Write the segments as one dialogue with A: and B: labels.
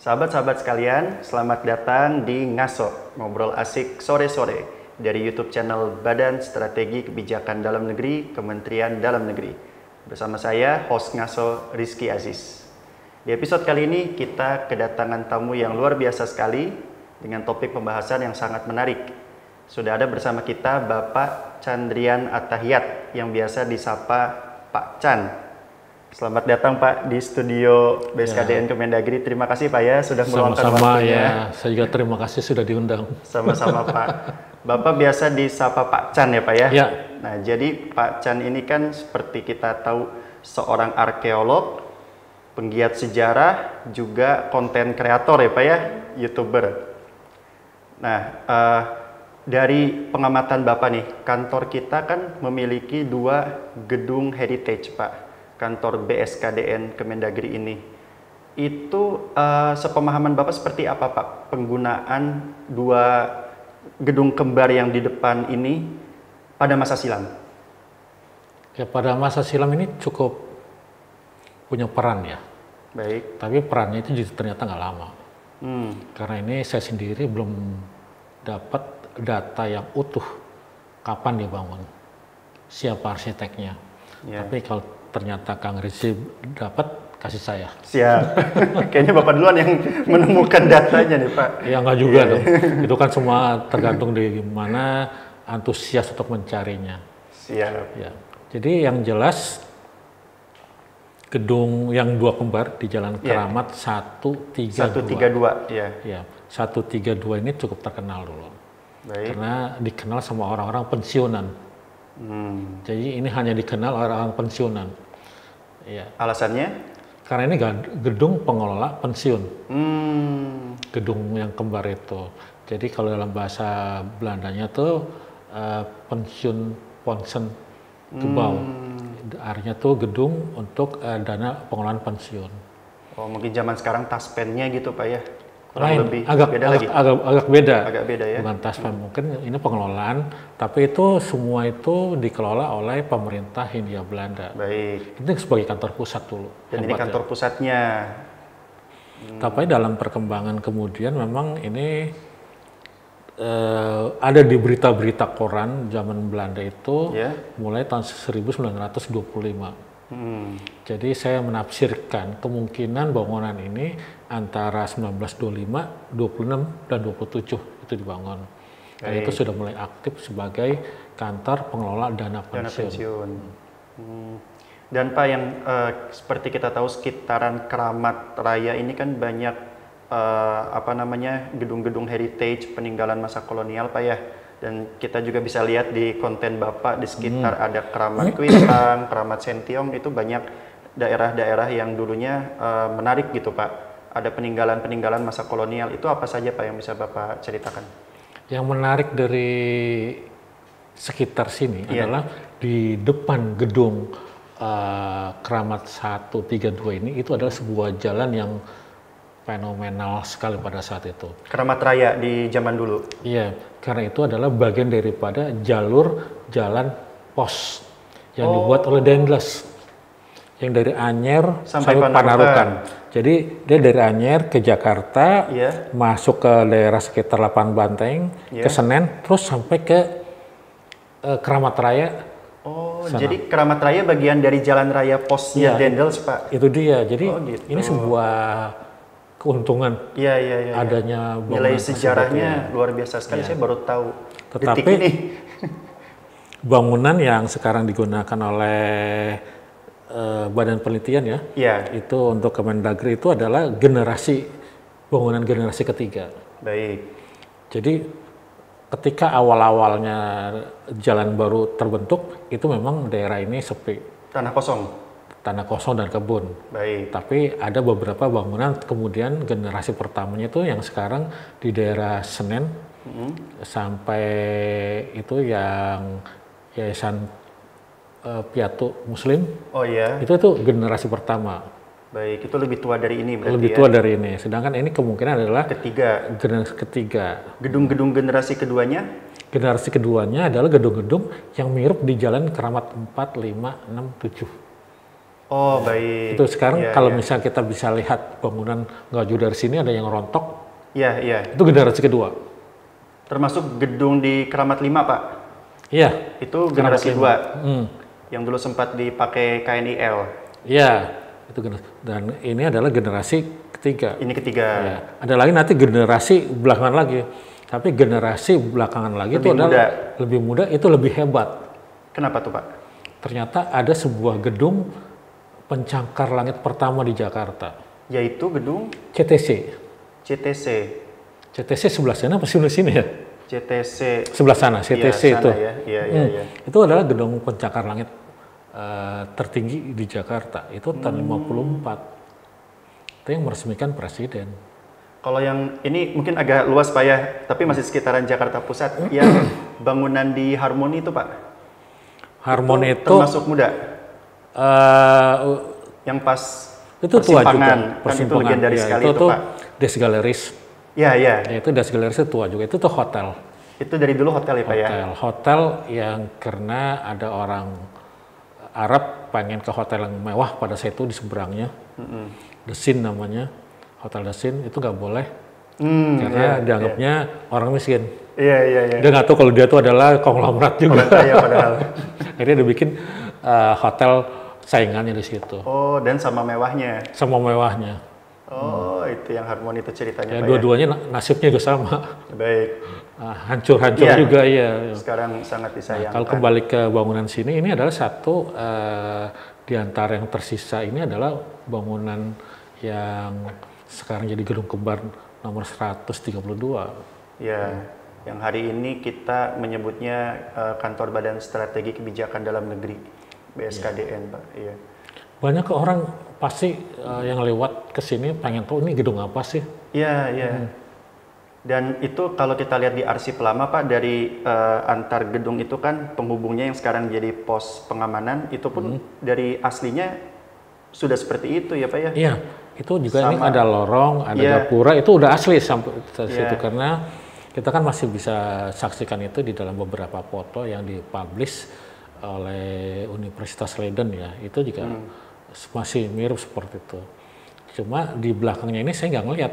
A: Sahabat-sahabat sekalian, selamat datang di Ngaso, ngobrol asik sore-sore dari YouTube channel Badan Strategi Kebijakan Dalam Negeri, Kementerian Dalam Negeri. Bersama saya, host Ngaso, Rizky Aziz. Di episode kali ini kita kedatangan tamu yang luar biasa sekali dengan topik pembahasan yang sangat menarik. Sudah ada bersama kita Bapak Chandrian Atahiyat yang biasa disapa Pak Chan. Selamat datang Pak di studio BSKDN Kemendagri. Terima kasih Pak ya sudah meluangkan waktunya.
B: Ya, saya juga terima kasih sudah diundang.
A: Sama-sama Pak. Bapak biasa disapa Pak Chan ya Pak ya?
B: Ya.
A: Nah jadi Pak Chan ini kan seperti kita tahu seorang arkeolog, penggiat sejarah, juga konten kreator ya Pak ya, YouTuber. Nah dari pengamatan Bapak nih, kantor kita kan memiliki 2 gedung heritage Pak. Kantor BSKDN Kemendagri ini. Itu sepemahaman Bapak seperti apa Pak? Penggunaan 2 gedung kembar yang di depan ini pada masa silam?
B: Ya, pada masa silam ini cukup punya peran ya.
A: Baik.
B: Tapi perannya itu juga ternyata nggak lama. Karena ini saya sendiri belum dapat data yang utuh kapan dibangun, siapa arsiteknya. Ya. Tapi kalau ternyata Kang Rizky dapat, kasih saya.
A: Siap. Kayaknya Bapak duluan yang menemukan datanya nih Pak.
B: Ya nggak juga dong. Itu kan semua tergantung di mana antusias untuk mencarinya.
A: Siap.
B: Ya. Jadi yang jelas gedung yang 2 kembar di Jalan Keramat 132.
A: 132 ya.
B: Ya, 132 ini cukup terkenal dulu.
A: Baik.
B: Karena dikenal sama orang-orang pensiunan. Jadi ini hanya dikenal orang-orang pensiunan. Ya.
A: Alasannya?
B: Karena ini gedung pengelola pensiun. Gedung yang kembar itu. Jadi kalau dalam bahasa Belandanya tuh pensiun ponsen gebouw. Artinya tuh gedung untuk dana pengelolaan pensiun.
A: Oh mungkin zaman sekarang taspennya gitu Pak ya?
B: Lain,
A: lebih
B: agak
A: beda lagi.
B: Agak beda.
A: Agak beda ya.
B: Bukan taspen, mungkin ini pengelolaan, tapi itu semua itu dikelola oleh pemerintah Hindia Belanda.
A: Baik.
B: Itu sebagai kantor pusat dulu.
A: Dan ini kantor pusatnya.
B: Tapi dalam perkembangan kemudian memang ini ada di berita-berita koran zaman Belanda itu mulai tahun 1925. Jadi saya menafsirkan kemungkinan bangunan ini antara 1925, 26, dan 27 itu dibangun. Dan itu sudah mulai aktif sebagai kantor pengelola dana pensiun.
A: Dan Pak yang seperti kita tahu sekitaran Keramat Raya ini kan banyak gedung-gedung heritage peninggalan masa kolonial Pak ya. Dan kita juga bisa lihat di konten Bapak di sekitar ada Keramat Kuitang, Keramat Sentiong, itu banyak daerah-daerah yang dulunya menarik gitu Pak. Ada peninggalan-peninggalan masa kolonial, itu apa saja Pak yang bisa Bapak ceritakan?
B: Yang menarik dari sekitar sini adalah di depan gedung Keramat 132 ini, itu adalah sebuah jalan yang fenomenal sekali pada saat itu.
A: Keramat Raya di zaman dulu?
B: Iya, karena itu adalah bagian daripada jalur jalan pos yang dibuat oleh Dendles. Yang dari Anyer sampai Panarukan. Jadi dia dari Anyer ke Jakarta, masuk ke daerah sekitar Lapangan Banteng, ke Senen, terus sampai ke Keramat Raya.
A: Oh, sana. Jadi Keramat Raya bagian dari jalan raya posnya Dendles Pak?
B: Itu dia, jadi ini sebuah keuntungan adanya
A: nilai sejarahnya luar biasa sekali, saya baru tahu.
B: Tetapi ini bangunan yang sekarang digunakan oleh Badan Penelitian itu untuk Kemendagri itu adalah bangunan generasi ketiga.
A: Baik.
B: Jadi ketika awal-awalnya jalan baru terbentuk itu memang daerah ini sepi. Tanah kosong dan kebun.
A: Baik.
B: Tapi ada beberapa bangunan kemudian generasi pertamanya itu yang sekarang di daerah Senen sampai itu yang Yayasan Piatu Muslim.
A: Oh iya.
B: Itu generasi pertama.
A: Baik, itu lebih tua dari ini berarti
B: lebih tua dari ini. Sedangkan ini kemungkinan adalah generasi ketiga.
A: Gedung-gedung generasi keduanya?
B: Generasi keduanya adalah gedung-gedung yang mirip di Jalan Keramat 4, 5, 6, 7.
A: Oh, baik.
B: Itu sekarang
A: Iya,
B: kalau
A: iya.
B: misalnya kita bisa lihat bangunan nggak jauh dari sini ada yang rontok,
A: Iya, iya.
B: itu generasi kedua.
A: Termasuk gedung di Keramat 5, Pak.
B: Iya.
A: Itu
B: Keramat
A: generasi 2.
B: lima.
A: Yang dulu sempat dipakai KNIL.
B: Iya, itu generasi. Dan ini adalah generasi ketiga.
A: Ini ketiga.
B: Ya. Ada lagi nanti generasi belakangan lagi. Tapi generasi belakangan lagi itu adalah lebih muda, itu lebih hebat.
A: Kenapa tuh, Pak?
B: Ternyata ada sebuah gedung pencakar langit pertama di Jakarta.
A: Yaitu gedung
B: CTC.
A: CTC.
B: CTC sebelah sana apa sebelah sini ya?
A: CTC.
B: Sebelah sana, CTC
A: Iya, sana
B: itu.
A: Ya. Iya, iya, iya.
B: Itu adalah gedung pencakar langit tertinggi di Jakarta. Itu tahun 54. Itu yang meresmikan presiden.
A: Kalau yang ini mungkin agak luas, Pak ya, tapi masih sekitaran Jakarta Pusat. Yang bangunan di Harmoni itu, Pak?
B: Harmoni itu
A: termasuk muda? Yang pas
B: itu tua juga.
A: kan itu legendaris sekali itu, Pak.
B: Des Galeries.
A: Iya, iya.
B: Itu Des Galeries itu tua juga. Itu tuh hotel.
A: Itu dari dulu hotel ya, Pak ya?
B: Hotel yang karena ada orang Arab pengen ke hotel yang mewah pada saat itu di seberangnya. The Sin namanya. Hotel The Sin itu nggak boleh. Karena dianggapnya orang miskin.
A: Iya, iya, iya.
B: Dia nggak tahu kalau dia itu adalah konglomerat juga.
A: Kaya padahal.
B: Akhirnya dia bikin hotel saingannya di situ.
A: Oh, dan sama mewahnya.
B: Sama mewahnya.
A: Oh, itu yang Harmoni itu ceritanya,
B: Ya,
A: Pak
B: dua-duanya nasibnya juga sama.
A: Baik.
B: Hancur-hancur juga ya.
A: Sekarang sangat disayangkan.
B: Kalau kembali ke bangunan sini, ini adalah satu di antara yang tersisa ini adalah bangunan yang sekarang jadi gedung kembar nomor 132.
A: Ya, yang hari ini kita menyebutnya Kantor Badan Strategi Kebijakan Dalam Negeri, BSKDN, Pak. Iya.
B: Banyak orang pasti yang lewat ke sini pengen tahu ini gedung apa sih?
A: Iya, iya. Dan itu kalau kita lihat di arsip lama, Pak, dari antar gedung itu kan penghubungnya yang sekarang jadi pos pengamanan, itu pun dari aslinya sudah seperti itu ya, Pak ya?
B: Iya, itu juga ini ada lorong, ada gapura, itu udah asli sampai situ karena kita kan masih bisa saksikan itu di dalam beberapa foto yang dipublish oleh Universitas Leiden ya, itu juga masih mirip seperti itu. Cuma di belakangnya ini saya nggak ngelihat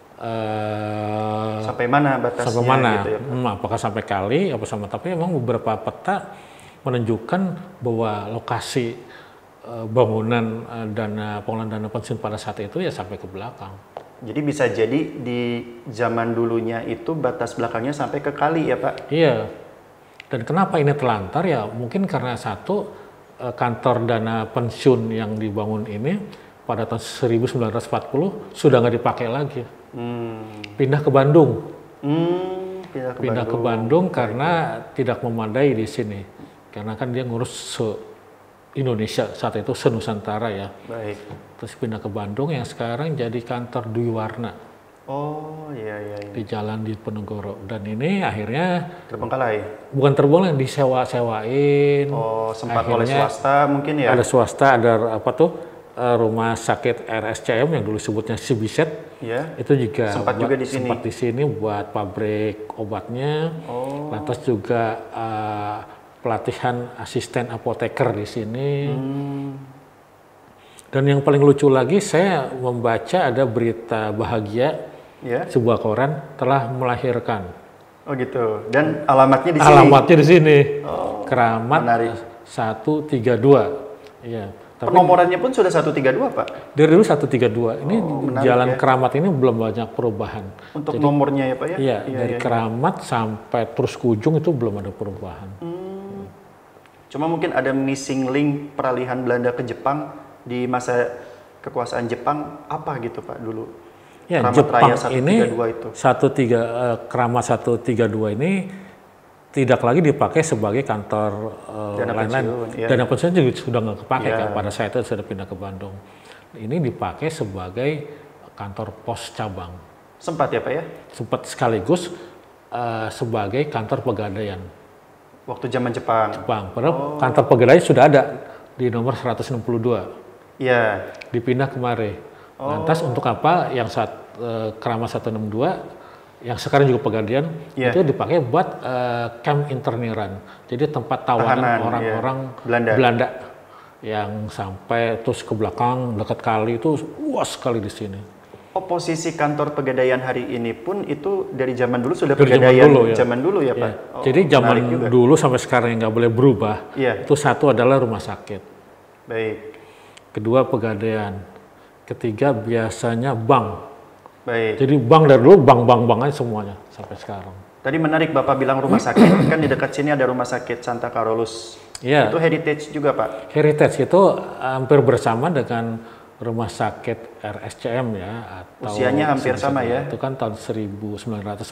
A: sampai mana batasnya?
B: Sampai mana?
A: Gitu ya,
B: apakah sampai kali? Apa sama? Tapi memang beberapa peta menunjukkan bahwa lokasi bangunan pengelolaan dana pensiun pada saat itu ya sampai ke belakang.
A: Jadi bisa jadi di zaman dulunya itu batas belakangnya sampai ke kali ya, Pak?
B: Iya. Dan kenapa ini telantar ya? Mungkin karena satu kantor dana pensiun yang dibangun ini pada tahun 1940 sudah nggak dipakai lagi. Pindah ke Bandung. Pindah ke Bandung karena tidak memadai di sini. Karena kan dia ngurus Indonesia saat itu se-Nusantara ya.
A: Baik.
B: Terus pindah ke Bandung yang sekarang jadi kantor Dwi Warna.
A: Oh, iya, iya, iya.
B: Di Jalan Diponegoro. Dan ini akhirnya
A: terbengkalai.
B: Bukan terbengkalai, disewa-sewain.
A: Oh, sempat oleh swasta mungkin ya?
B: Ada swasta, ada apa tuh? Rumah sakit RSCM yang dulu sebutnya Sibiset.
A: Ya.
B: Itu juga
A: sempat juga di sini.
B: Sempat di sini buat pabrik obatnya.
A: Oh.
B: Lantas juga pelatihan asisten apoteker di sini. Dan yang paling lucu lagi saya membaca ada berita bahagia, sebuah koran telah melahirkan.
A: Oh gitu. Dan alamatnya di sini.
B: Alamatnya di sini.
A: Oh,
B: Keramat
A: menarik.
B: 132. Iya.
A: Tapi penomorannya pun sudah 132, Pak?
B: Dari dulu 132. Ini jalan
A: ya.
B: Keramat ini belum banyak perubahan.
A: Untuk jadi, nomornya ya, Pak ya?
B: Iya, dari Keramat sampai terus ke ujung itu belum ada perubahan.
A: Cuma mungkin ada missing link peralihan Belanda ke Jepang di masa kekuasaan Jepang apa gitu, Pak, dulu?
B: Ya,
A: Keramat
B: Jepang
A: Raya 132
B: ini
A: itu.
B: Keramat 132 ini tidak lagi dipakai sebagai kantor lain-lain. Dana pensiun juga sudah nggak kepakai kan, pada saat itu sudah pindah ke Bandung. Ini dipakai sebagai kantor pos cabang.
A: Sempat ya, Pak ya?
B: Sempat sekaligus sebagai kantor pegadaian.
A: Waktu zaman Jepang?
B: Padahal kantor pegadaian sudah ada di nomor 162.
A: Iya.
B: Dipindah kemari. Lantas untuk apa yang Keramat 162 yang sekarang juga pegadaian itu dipakai buat camp interniran, jadi tempat tawanan orang-orang Belanda yang sampai terus ke belakang dekat kali itu luas sekali di sini.
A: Posisi kantor Pegadaian hari ini pun itu dari zaman dulu sudah
B: dari
A: Pegadaian
B: zaman dulu ya,
A: Pak?
B: Ya. Jadi zaman dulu sampai sekarang yang nggak boleh berubah, itu satu adalah rumah sakit.
A: Baik.
B: Kedua Pegadaian. Ketiga biasanya bank.
A: Baik.
B: Jadi bank dari dulu bank aja semuanya sampai sekarang.
A: Tadi menarik Bapak bilang rumah sakit, kan di dekat sini ada rumah sakit Santa Carolus.
B: Iya.
A: Itu heritage juga Pak?
B: Heritage itu hampir bersama dengan rumah sakit RSCM ya. Atau
A: usianya hampir sama ya?
B: Itu kan tahun 1919.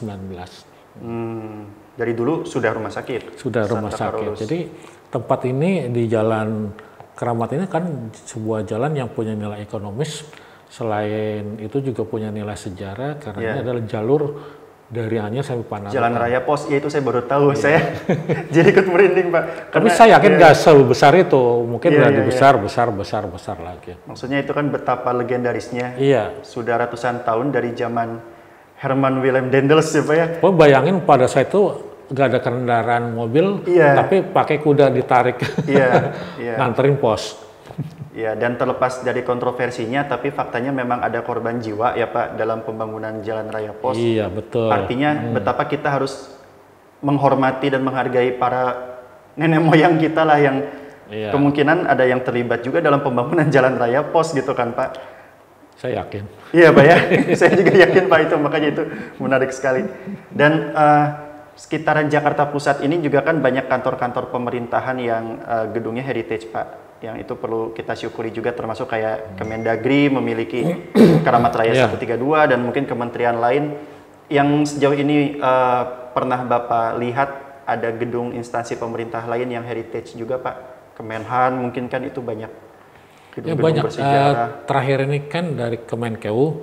A: Dari dulu sudah rumah sakit?
B: Sudah rumah sakit. Jadi tempat ini di Jalan Keramat ini kan sebuah jalan yang punya nilai ekonomis. Selain itu juga punya nilai sejarah karena ini adalah jalur dari Anyer sampai Panaraga.
A: Jalan Raya Pos, ya itu saya baru tahu. Saya jadi ikut merinding Pak.
B: Tapi saya yakin nggak sebesar itu, mungkin lebih besar lagi.
A: Maksudnya itu kan betapa legendarisnya.
B: Iya.
A: Sudah ratusan tahun dari zaman Herman Willem Daendels ya Pak ya.
B: Bayangin pada saat itu nggak ada kendaraan mobil, tapi pakai kuda ditarik, nganterin pos.
A: Ya, dan terlepas dari kontroversinya, tapi faktanya memang ada korban jiwa ya Pak dalam pembangunan Jalan Raya Pos.
B: Iya, betul.
A: Artinya betapa kita harus menghormati dan menghargai para nenek moyang kita lah yang kemungkinan ada yang terlibat juga dalam pembangunan Jalan Raya Pos gitu kan Pak.
B: Saya yakin.
A: Iya Pak ya, saya juga yakin Pak itu, makanya itu menarik sekali. Dan sekitaran Jakarta Pusat ini juga kan banyak kantor-kantor pemerintahan yang gedungnya heritage Pak. Yang itu perlu kita syukuri juga, termasuk kayak Kemendagri memiliki Keramat Raya 132 dan mungkin kementerian lain yang sejauh ini pernah Bapak lihat ada gedung instansi pemerintah lain yang heritage juga Pak. Kemenhan mungkin kan itu banyak gedung-gedung bersejarah.
B: Terakhir ini kan dari Kemenkeu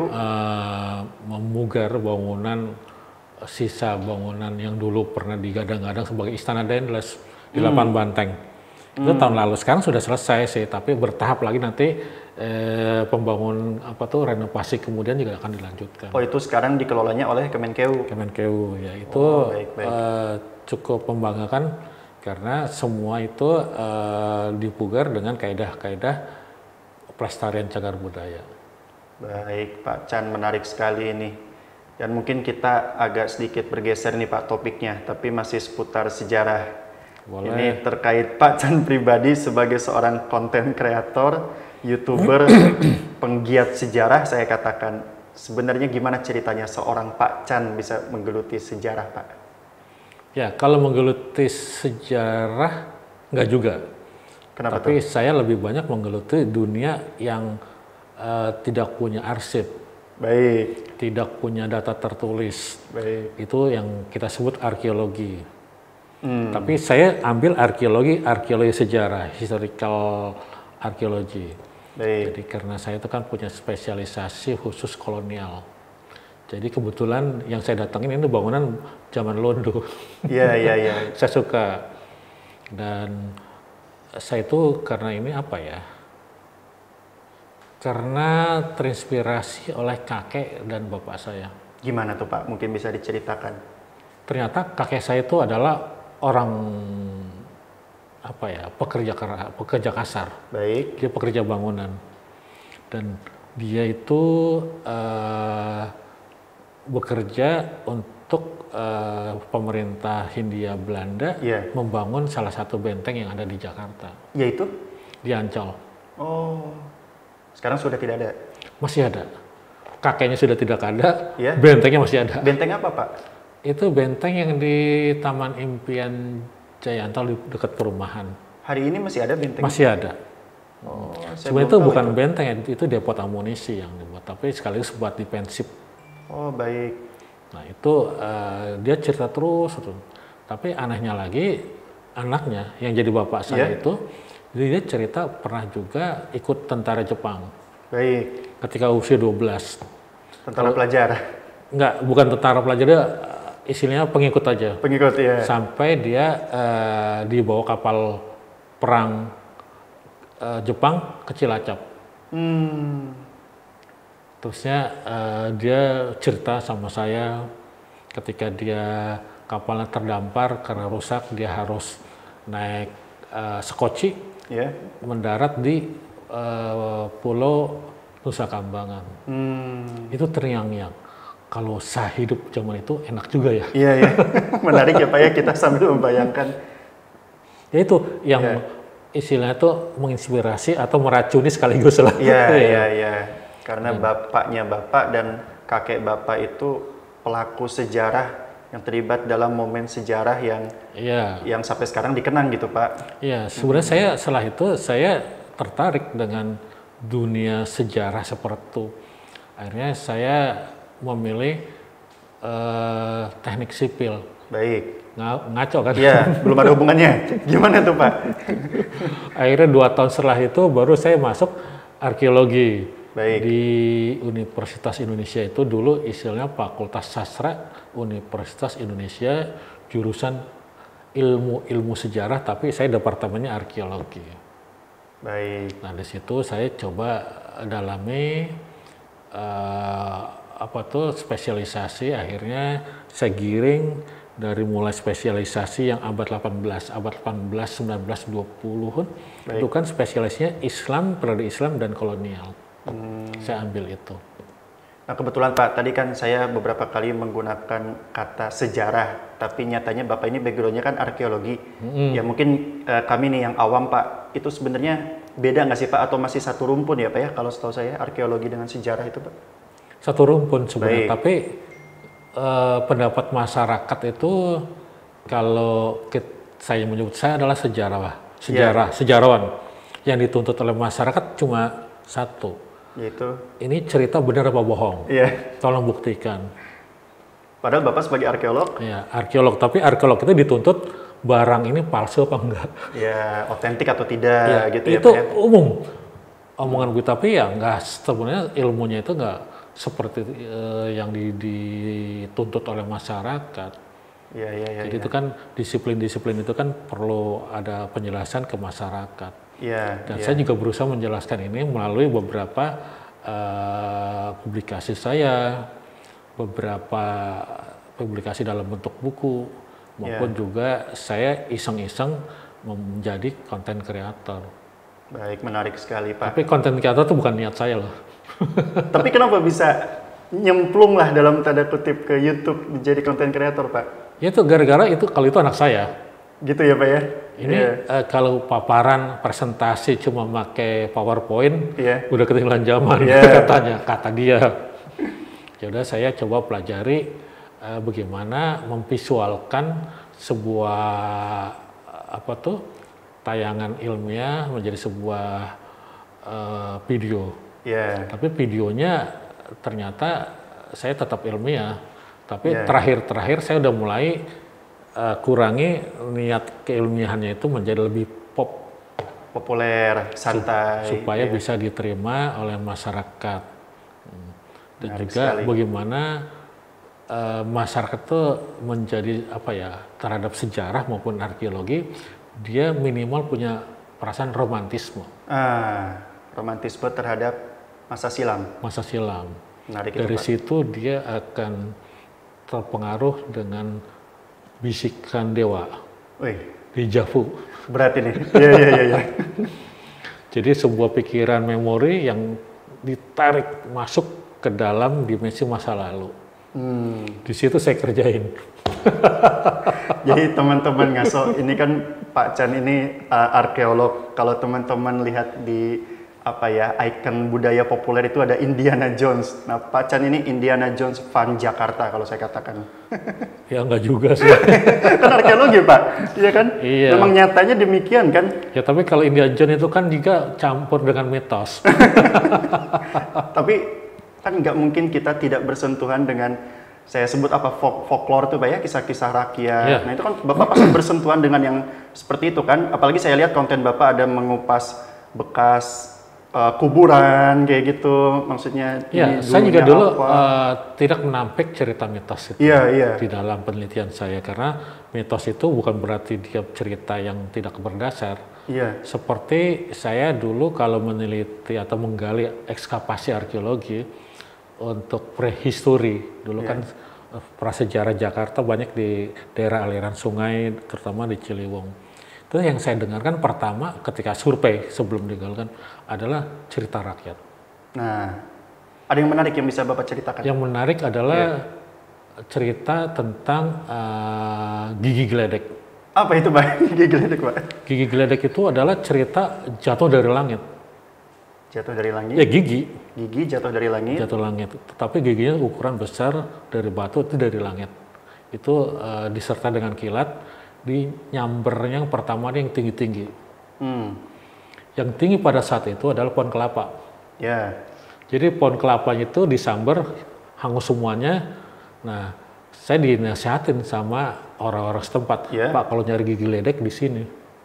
B: memugar bangunan, sisa bangunan yang dulu pernah digadang-gadang sebagai Istana Daendels di Lapan Banteng. Itu tahun lalu, sekarang sudah selesai sih, tapi bertahap lagi nanti pembangun renovasi kemudian juga akan dilanjutkan.
A: Oh itu sekarang dikelolanya oleh Kemenkeu? Kemenkeu
B: ya, itu cukup membanggakan karena semua itu dipugar dengan kaidah-kaidah pelestarian cagar budaya.
A: Baik Pak Chan, menarik sekali ini. Dan mungkin kita agak sedikit bergeser nih Pak topiknya, tapi masih seputar sejarah. Boleh. Ini terkait Pak Chan pribadi sebagai seorang konten kreator, YouTuber, penggiat sejarah saya katakan. Sebenarnya gimana ceritanya seorang Pak Chan bisa menggeluti sejarah Pak?
B: Ya, kalau menggeluti sejarah enggak juga.
A: Kenapa
B: Tapi saya lebih banyak menggeluti dunia yang tidak punya arsip.
A: Baik.
B: Tidak punya data tertulis.
A: Baik.
B: Itu yang kita sebut arkeologi. Tapi saya ambil arkeologi sejarah, historical arkeologi. Jadi karena saya itu kan punya spesialisasi khusus kolonial. Jadi kebetulan yang saya datangin ini bangunan zaman Londo.
A: Iya.
B: Saya suka. Dan saya itu karena ini apa ya? Karena terinspirasi oleh kakek dan bapak saya.
A: Gimana tuh Pak? Mungkin bisa diceritakan.
B: Ternyata kakek saya itu adalah orang pekerja kasar.
A: Baik.
B: Dia pekerja bangunan dan dia itu bekerja untuk pemerintah Hindia Belanda membangun salah satu benteng yang ada di Jakarta.
A: Yaitu?
B: Di Ancol.
A: Oh, sekarang sudah tidak ada?
B: Masih ada. Kakeknya sudah tidak ada, bentengnya masih ada.
A: Benteng apa Pak?
B: Itu benteng yang di Taman Impian Jaya Ancol dekat perumahan.
A: Hari ini masih ada benteng?
B: Masih ada.
A: Oh,
B: sebenarnya itu bukan benteng, itu depot amunisi yang dibuat, tapi sekaligus buat defensif.
A: Oh baik.
B: Nah itu dia cerita terus. Tapi anehnya lagi, anaknya yang jadi bapak saya itu, dia cerita pernah juga ikut tentara Jepang.
A: Baik.
B: Ketika usia 12.
A: Tentara pelajar?
B: Enggak, bukan tentara pelajar, dia istilahnya pengikut aja.
A: Pengikut ya.
B: Sampai dia dibawa kapal perang Jepang ke Cilacap. Terusnya dia cerita sama saya ketika dia kapalnya terdampar karena rusak, dia harus naik sekoci mendarat di Pulau Nusa Kambangan. Itu terngiang-ngiang. Kalau saya hidup zaman itu enak juga ya.
A: Iya, iya. Menarik ya Pak ya, kita sambil membayangkan.
B: Ya itu yang istilahnya itu menginspirasi atau meracuni sekaligus lah.
A: Iya, iya, iya. Karena bapaknya Bapak dan kakek Bapak itu pelaku sejarah yang terlibat dalam momen sejarah yang sampai sekarang dikenang gitu Pak.
B: Iya, sebenarnya saya setelah itu saya tertarik dengan dunia sejarah seperti itu. Akhirnya saya memilih teknik sipil.
A: Baik.
B: Ngaco kan?
A: Iya, belum ada hubungannya. Gimana tuh Pak?
B: Akhirnya 2 tahun setelah itu baru saya masuk arkeologi.
A: Baik.
B: Di Universitas Indonesia itu dulu istilahnya Fakultas Sastra Universitas Indonesia, jurusan ilmu sejarah, tapi saya departemennya arkeologi.
A: Baik.
B: Nah di situ saya coba dalami spesialisasi. Akhirnya saya giring dari mulai spesialisasi yang abad 18, 19, 20-an, itu kan spesialisnya Islam, periode Islam dan kolonial. Saya ambil itu.
A: Nah kebetulan Pak, tadi kan saya beberapa kali menggunakan kata sejarah, tapi nyatanya Bapak ini backgroundnya kan arkeologi. Ya mungkin kami nih yang awam Pak, itu sebenarnya beda nggak sih Pak, atau masih satu rumpun ya Pak ya, kalau setahu saya arkeologi dengan sejarah itu Pak?
B: Satu rumpun sebenarnya, tapi pendapat masyarakat itu kalau saya menyebut saya adalah sejarawan. Yang dituntut oleh masyarakat cuma satu.
A: Yaitu?
B: Ini cerita benar apa bohong? Tolong buktikan.
A: Padahal Bapak sebagai arkeolog?
B: Ya, arkeolog. Tapi arkeolog itu dituntut barang ini palsu apa enggak?
A: Ya, otentik atau tidak gitu ya
B: itu
A: Pak ya?
B: Umum. Omongan gue, tapi ya enggak, sebenarnya ilmunya itu enggak seperti yang dituntut oleh masyarakat. Jadi itu kan disiplin-disiplin itu kan perlu ada penjelasan ke masyarakat. Dan saya juga berusaha menjelaskan ini melalui beberapa publikasi saya, beberapa publikasi dalam bentuk buku, maupun juga saya iseng-iseng menjadi konten kreator.
A: Baik, menarik sekali Pak.
B: Tapi konten kreator itu bukan niat saya loh.
A: Tapi kenapa bisa nyemplung lah dalam tanda kutip ke YouTube menjadi konten kreator Pak?
B: Ya itu gara-gara itu, kalau itu anak saya.
A: Gitu ya Pak ya?
B: Ini kalau paparan presentasi cuma pakai PowerPoint, udah ketinggalan zaman katanya, kata dia. Ya udah saya coba pelajari bagaimana memvisualkan sebuah tayangan ilmiah menjadi sebuah video. Tapi videonya ternyata saya tetap ilmiah, tapi terakhir saya udah mulai kurangi niat keilmiahannya itu menjadi lebih
A: populer, santai,
B: supaya bisa diterima oleh masyarakat. Dan juga bagaimana masyarakat itu menjadi terhadap sejarah maupun arkeologi, dia minimal punya perasaan romantisme.
A: Romantisme terhadap masa silam.
B: Masa silam.
A: Menarik.
B: Dari situ dia akan terpengaruh dengan bisikan dewa. Deja vu.
A: Berat ini. Iya.
B: Jadi sebuah pikiran memori yang ditarik masuk ke dalam dimensi masa lalu. Di situ saya kerjain.
A: Jadi teman-teman ngaso, ini kan Pak Chan ini arkeolog. Kalau teman-teman lihat di ikon budaya populer itu ada Indiana Jones. Nah, Pak Chan ini Indiana Jones fan Jakarta kalau saya katakan.
B: Ya enggak juga sih.
A: Kan arkeologi Pak, iya kan?
B: Iya.
A: Memang nyatanya demikian kan?
B: Ya tapi kalau Indiana Jones itu kan juga campur dengan mitos.
A: Tapi kan nggak mungkin kita tidak bersentuhan dengan, saya sebut folklore itu Pak ya, kisah-kisah rakyat. Nah itu kan Bapak pasti bersentuhan dengan yang seperti itu kan? Apalagi saya lihat konten Bapak ada mengupas bekas kuburan kayak gitu, maksudnya.
B: Saya juga dulu tidak menampik cerita mitos itu di dalam penelitian saya, karena mitos itu bukan berarti dia cerita yang tidak berdasar. Seperti saya dulu kalau meneliti atau menggali ekskavasi arkeologi untuk prehistory, dulu kan prasejarah Jakarta banyak di daerah aliran sungai, terutama di Ciliwung. Itu yang saya dengarkan pertama ketika survei sebelum digagalkan adalah cerita rakyat.
A: Nah, ada yang menarik yang bisa Bapak ceritakan?
B: Yang menarik adalah cerita tentang Gigi Geledek.
A: Apa itu Pak? Gigi Geledek Pak?
B: Gigi Geledek itu adalah cerita jatuh dari langit.
A: Jatuh dari langit?
B: Ya gigi.
A: Gigi jatuh dari langit?
B: Jatuh langit. Tetapi giginya ukuran besar dari batu itu dari langit. Itu disertai dengan kilat. Di nyambernya yang pertama yang tinggi-tinggi. Yang tinggi pada saat itu adalah pohon kelapa. Jadi pohon kelapanya itu disamber, hangus semuanya. Nah, saya dinasihatin sama orang-orang setempat, Pak kalau nyari gigi geledek di sini.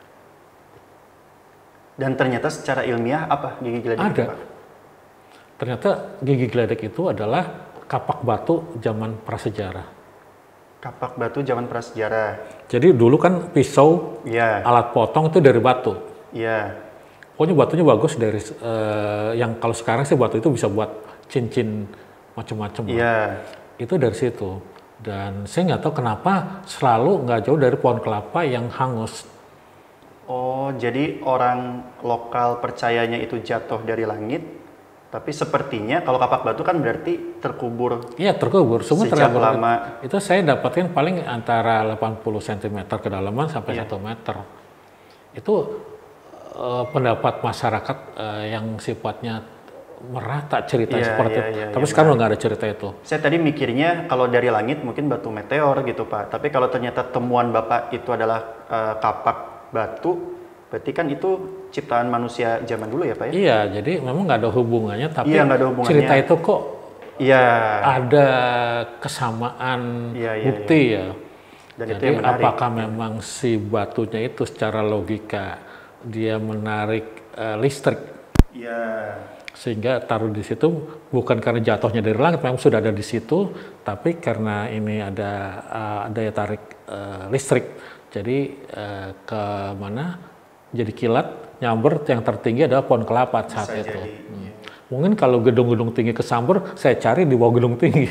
A: Dan ternyata secara ilmiah apa gigi geledek?
B: Ada. Itu, Pak? Ternyata gigi geledek itu adalah kapak batu zaman prasejarah.
A: Kapak batu zaman prasejarah.
B: Jadi dulu kan pisau, alat potong itu dari batu. Pokoknya batunya bagus dari yang kalau sekarang sih batu itu bisa buat cincin macam-macam. Itu dari situ. Dan saya nggak tahu kenapa selalu nggak jauh dari pohon kelapa yang hangus.
A: Oh, jadi orang lokal percayanya itu jatuh dari langit. Tapi sepertinya kalau kapak batu kan berarti terkubur. Iya,
B: terkubur. Semua
A: sejak lama.
B: Itu saya dapatkan paling antara 80 cm kedalaman sampai 1 meter. Itu pendapat masyarakat yang sifatnya merata cerita seperti itu. Tapi sekarang nggak ada cerita itu.
A: Saya tadi mikirnya kalau dari langit mungkin batu meteor gitu Pak. Tapi kalau ternyata temuan Bapak itu adalah kapak batu, berarti kan itu ciptaan manusia zaman dulu ya Pak ya?
B: Iya, jadi memang nggak ada hubungannya, tapi cerita itu kok ada kesamaan bukti ya. Dan jadi itu yang menarik. Apakah memang si batunya itu secara logika dia menarik listrik? Sehingga taruh di situ bukan karena jatuhnya dari langit, memang sudah ada di situ, tapi karena ini ada daya tarik listrik, jadi ke mana? Jadi kilat, nyamber yang tertinggi adalah pohon kelapa saat itu. Mungkin kalau gedung-gedung tinggi kesamber, saya cari di bawah gedung tinggi.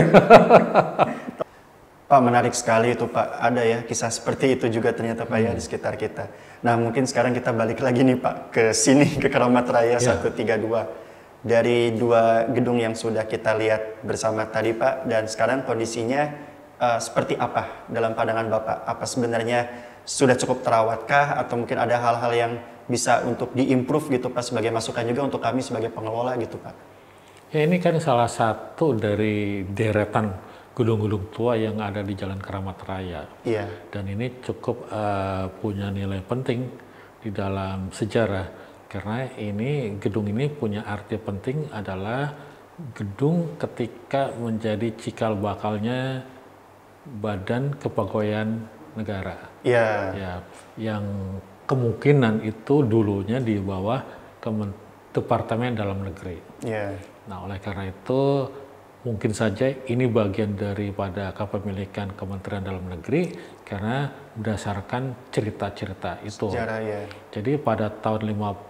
A: Pak, menarik sekali itu Pak. Ada ya kisah seperti itu juga ternyata Pak ya di sekitar kita. Nah mungkin sekarang kita balik lagi nih Pak ke sini, ke Keramat Raya 132. Dari 2 gedung yang sudah kita lihat bersama tadi Pak, dan sekarang kondisinya seperti apa dalam pandangan Bapak? Apa sebenarnya sudah cukup terawatkah atau mungkin ada hal-hal yang bisa untuk diimprove gitu Pak sebagai masukan juga untuk kami sebagai pengelola gitu Pak?
B: Ya ini kan salah satu dari deretan gedung-gedung tua yang ada di Jalan Keramat Raya. Dan ini cukup punya nilai penting di dalam sejarah karena ini gedung ini punya arti penting adalah gedung ketika menjadi cikal bakalnya Badan Kepegawaian Negara. Yang kemungkinan itu dulunya di bawah Departemen Dalam Negeri. Nah, oleh karena itu mungkin saja ini bagian daripada kepemilikan Kementerian Dalam Negeri karena berdasarkan cerita-cerita itu. Jadi pada tahun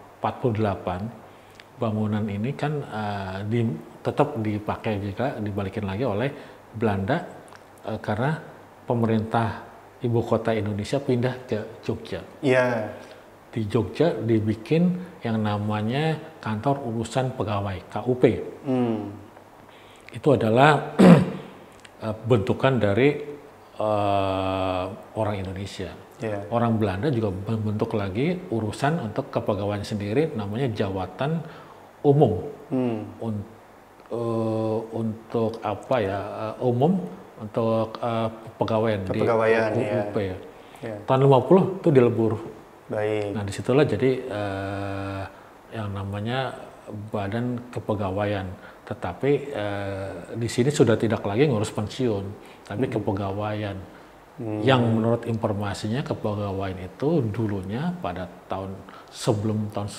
B: 1948 bangunan ini kan tetap dipakai juga dibalikin lagi oleh Belanda karena pemerintah ibu kota Indonesia pindah ke Jogja. Di Jogja dibikin yang namanya Kantor Urusan Pegawai (KUP). Itu adalah bentukan dari orang Indonesia. Orang Belanda juga membentuk lagi urusan untuk kepegawaian sendiri, namanya Jawatan Umum. Untuk apa ya? Umum untuk kepegawaian di KUP. Tahun 50 itu dilebur. Nah disitulah jadi yang namanya Badan Kepegawaian. Tetapi di sini sudah tidak lagi ngurus pensiun, tapi kepegawaian. Yang menurut informasinya kepegawaian itu dulunya pada sebelum tahun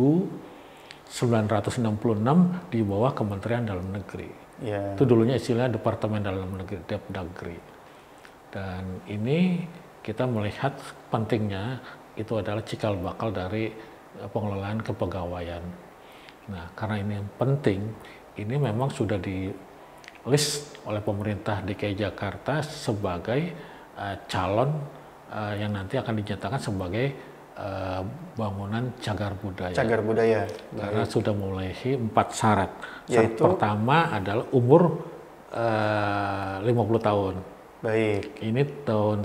B: 1966 di bawah Kementerian Dalam Negeri. Itu dulunya istilahnya Departemen Dalam Negeri, Depdagri. Dan ini kita melihat pentingnya itu adalah cikal bakal dari pengelolaan kepegawaian. Nah, karena ini penting, ini memang sudah di list oleh pemerintah DKI Jakarta sebagai calon yang nanti akan dinyatakan sebagai bangunan cagar budaya.
A: Cagar budaya.
B: Karena sudah memenuhi 4 syarat. Syarat pertama adalah umur 50 tahun.
A: Baik.
B: Ini tahun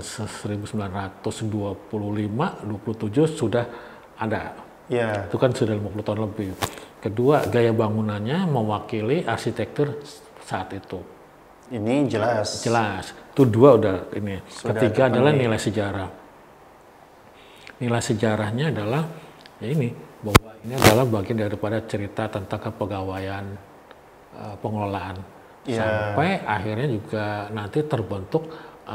B: 1925-27 sudah ada.
A: Ya.
B: Itu kan sudah 50 tahun lebih. Kedua, gaya bangunannya mewakili arsitektur saat itu.
A: Ini jelas.
B: Jelas. Itu 2 udah ini. Ketiga adalah nilai sejarah. Nilai sejarahnya adalah ya ini, bahwa ini adalah bagian daripada cerita tentang kepegawaian pengelolaan. Sampai akhirnya juga nanti terbentuk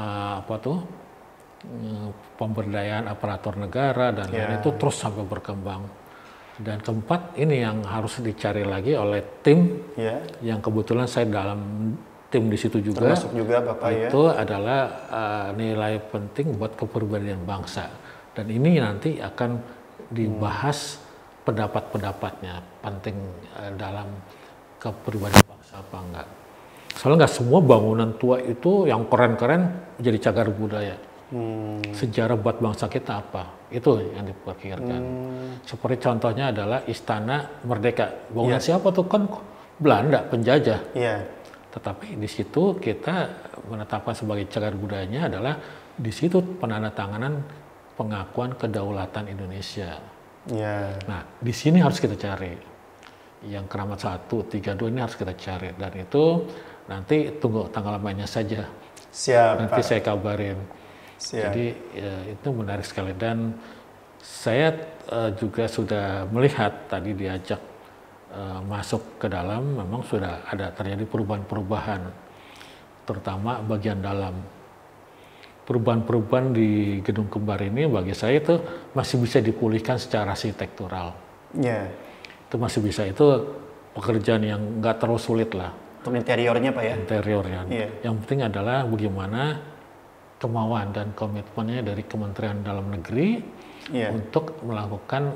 B: pemberdayaan aparatur negara dan lain itu terus sampai berkembang. Dan keempat, ini yang harus dicari lagi oleh tim yang kebetulan saya dalam tim di situ juga.
A: Termasuk juga Bapak
B: itu adalah nilai penting buat kepribadian bangsa. Dan ini nanti akan dibahas pendapat-pendapatnya penting dalam kepribadian bangsa apa enggak. Soalnya nggak semua bangunan tua itu yang keren-keren jadi cagar budaya. Sejarah buat bangsa kita apa? Itu yang diperkirakan. Seperti contohnya adalah Istana Merdeka. Bangunan siapa tuh? Kan Belanda penjajah. Tetapi di situ kita menetapkan sebagai cagar budayanya adalah di situ penandatanganan pengakuan kedaulatan Indonesia. Nah, di sini harus kita cari. Yang Keramat 1, 32 ini harus kita cari. Dan itu nanti tunggu tanggal mainnya saja.
A: Siap.
B: Nanti saya kabarin.
A: Siap.
B: Jadi ya, itu menarik sekali. Dan saya juga sudah melihat tadi diajak masuk ke dalam, memang sudah ada terjadi perubahan-perubahan, terutama bagian dalam. Perubahan-perubahan di Gedung Kembar ini bagi saya itu masih bisa dipulihkan secara arsitektural. Itu masih bisa, itu pekerjaan yang nggak terlalu sulit lah.
A: Untuk interiornya Pak ya?
B: Interiornya. Yang penting adalah bagaimana kemauan dan komitmennya dari Kementerian Dalam Negeri untuk melakukan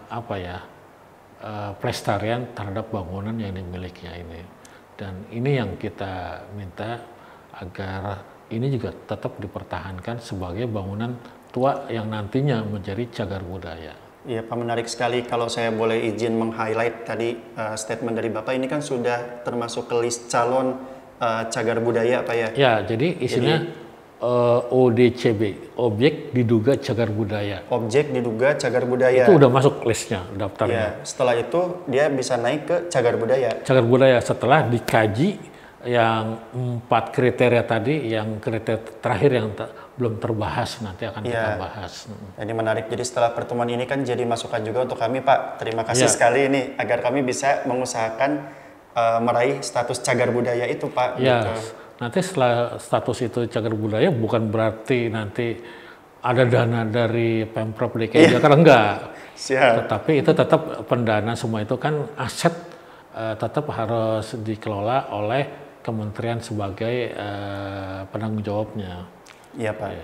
B: pelestarian terhadap bangunan yang dimilikinya ini. Dan ini yang kita minta agar ini juga tetap dipertahankan sebagai bangunan tua yang nantinya menjadi cagar budaya.
A: Iya Pak, menarik sekali. Kalau saya boleh izin meng-highlight tadi statement dari Bapak, ini kan sudah termasuk ke list calon cagar budaya Pak ya?
B: Ya, jadi isinya ODCB, objek diduga cagar budaya.
A: Objek diduga cagar budaya.
B: Itu udah masuk listnya, daftarnya.
A: Setelah itu dia bisa naik ke cagar budaya.
B: Cagar budaya setelah dikaji yang 4 kriteria tadi, yang kriteria terakhir yang belum terbahas nanti akan kita bahas.
A: Ini menarik. Jadi setelah pertemuan ini kan jadi masukan juga untuk kami Pak. Terima kasih sekali ini agar kami bisa mengusahakan meraih status cagar budaya itu Pak.
B: Ya, nanti setelah status itu cagar budaya bukan berarti nanti ada dana dari Pemprov DKI Jakarta, enggak. Tetapi itu tetap pendanaan semua itu kan aset tetap harus dikelola oleh Kementerian sebagai penanggung jawabnya. Iya Pak.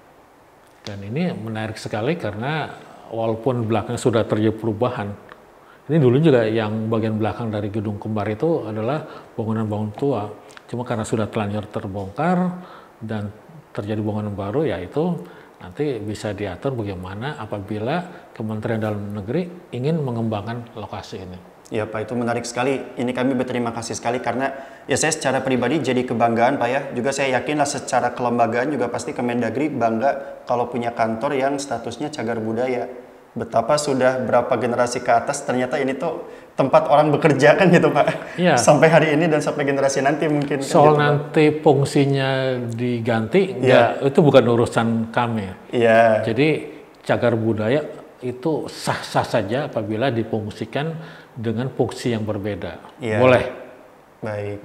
B: Dan ini menarik sekali karena walaupun belakang sudah terjadi perubahan, ini dulu juga yang bagian belakang dari Gedung Kembar itu adalah bangunan-bangunan tua. Cuma karena sudah telanjur terbongkar dan terjadi bangunan baru, yaitu nanti bisa diatur bagaimana apabila Kementerian Dalam Negeri ingin mengembangkan lokasi ini.
A: Ya Pak, itu menarik sekali. Ini kami berterima kasih sekali karena ya saya secara pribadi jadi kebanggaan Pak ya. Juga saya yakinlah secara kelembagaan juga pasti Kemendagri bangga kalau punya kantor yang statusnya cagar budaya. Betapa sudah berapa generasi ke atas ternyata ini tuh tempat orang bekerja kan gitu Pak. Sampai hari ini dan sampai generasi nanti mungkin.
B: Soal gitu, nanti fungsinya diganti, enggak, itu bukan urusan kami. Jadi cagar budaya itu sah-sah saja apabila difungsikan dengan fungsi yang berbeda. Boleh.
A: Baik.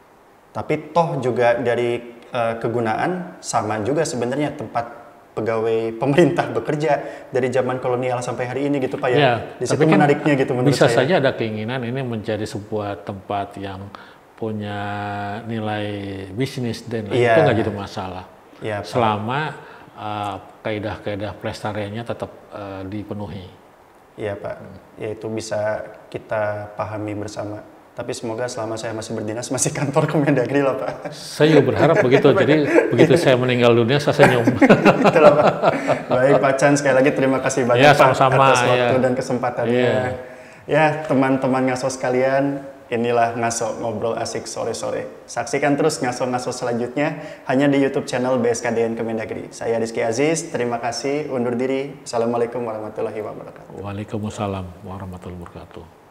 A: Tapi toh juga dari kegunaan sama juga sebenarnya tempat pegawai pemerintah bekerja dari zaman kolonial sampai hari ini gitu Pak ya. Di situ menariknya gitu menurut
B: bisa
A: saya.
B: Bisa saja ada keinginan ini menjadi sebuah tempat yang punya nilai bisnis dan itu nggak jadi masalah. Selama kaidah-kaidah pelestariannya tetap dipenuhi.
A: Iya Pak, ya itu bisa kita pahami bersama. Tapi semoga selama saya masih berdinas masih kantor Kemendagri lah Pak.
B: Saya juga berharap begitu. Jadi begitu saya meninggal dunia saya senyum.
A: Itulah Pak. Baik Pak Chan, sekali lagi terima kasih banyak
B: ya,
A: Pak
B: sama-sama,
A: atas waktu dan kesempatannya. Ya teman-teman ngaso sekalian, inilah Ngaso Ngobrol Asik Sore-Sore. Saksikan terus ngaso-ngaso selanjutnya hanya di YouTube channel BSKDN Kemendagri. Saya Rizky Aziz, terima kasih, undur diri. Assalamualaikum warahmatullahi wabarakatuh.
B: Waalaikumsalam warahmatullahi wabarakatuh.